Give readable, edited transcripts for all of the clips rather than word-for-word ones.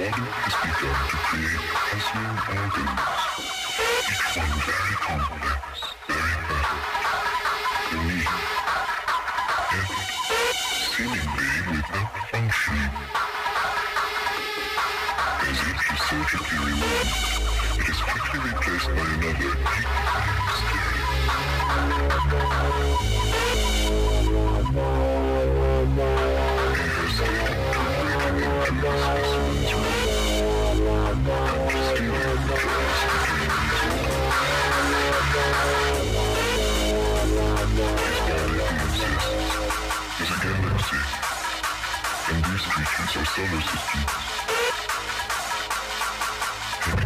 body has begun to create puzzling organs, each one very complex, very perfect, unique, yet seemingly without function. As each is surgically removed, it is quickly replaced by another equally mysterious. In her state to breaking into the specimen's room, conscious feeling tries to gain This body exists is a galaxy, and these creatures are solar systems. They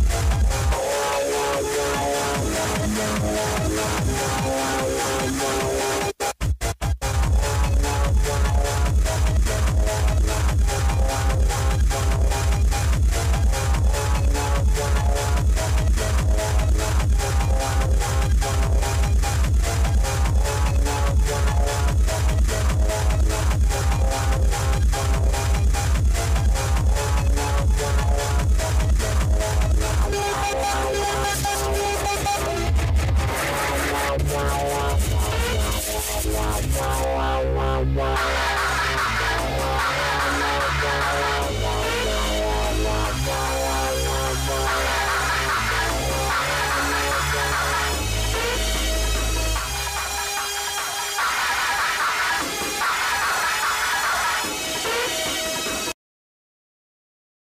Wow.